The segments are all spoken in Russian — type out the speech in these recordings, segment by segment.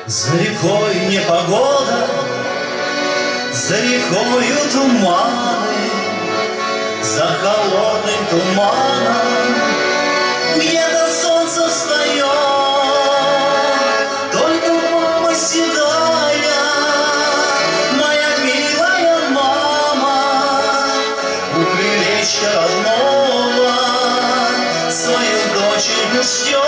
За рекой непогода, за рекою туманы, за холодным туманом где-то солнце встает. Только мама седая, моя милая мама, у крылечка родного свою доченьку ждет.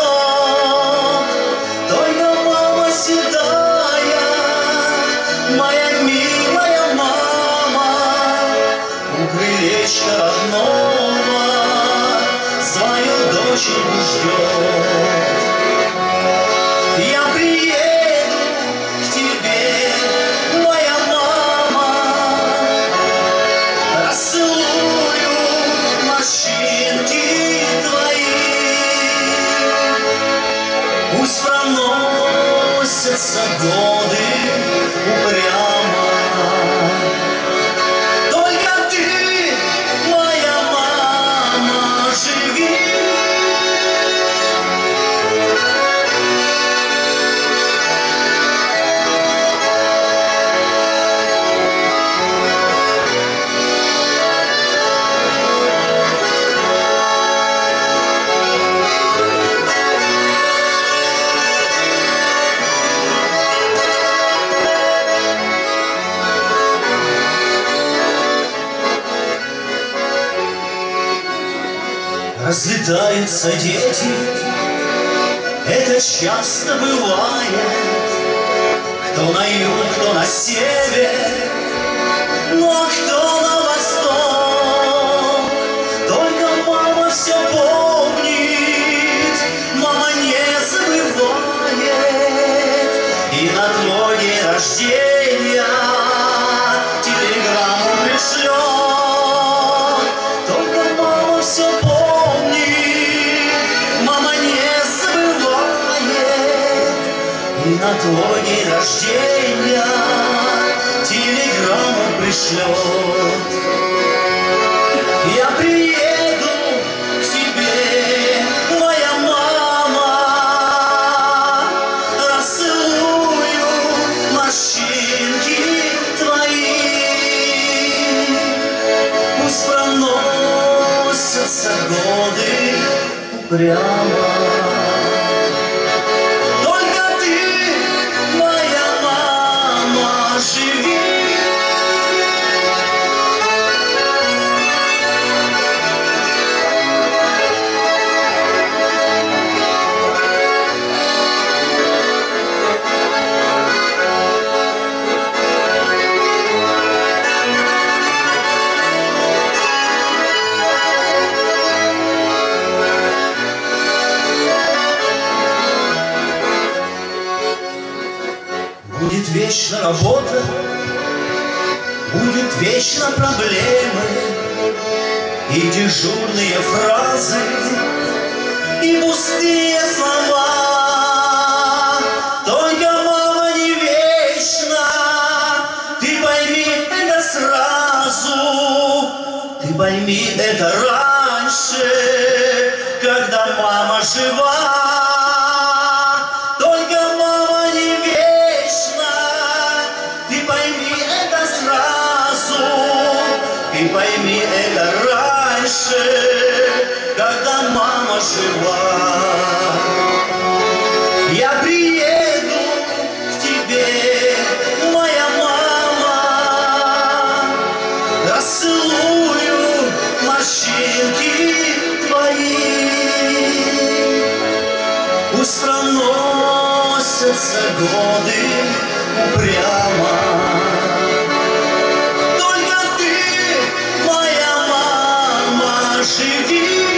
Только мама седая, моя милая мама, у крылечка родного свою доченьку ждет. Я приеду к тебе, моя мама, расцелую морщинки твои. Пусть проносятся годы упрямо, только ты, моя мама, живи. Разлетаются дети, это часто бывает, кто на юг, кто на север, ну а кто на восток. Только мама все помнит, мама не забывает, и на твой день рождения телеграмму пришлет. Только мама все помнит, и на твой день рождения телеграмму пришлет. Я приеду к тебе, моя мама, расцелую морщинки твои. Пусть проносятся годы упрямо, живи. Будет вечно работа, будет вечно проблемы и дежурные фразы, и пустые слова. Только мама не вечна, ты пойми это сразу, ты пойми это раньше, когда мама жива. Ты пойми это раньше, когда мама жива. Я приеду к тебе, моя мама, расцелую морщинки твои. Пусть проносятся годы упрямо, живи.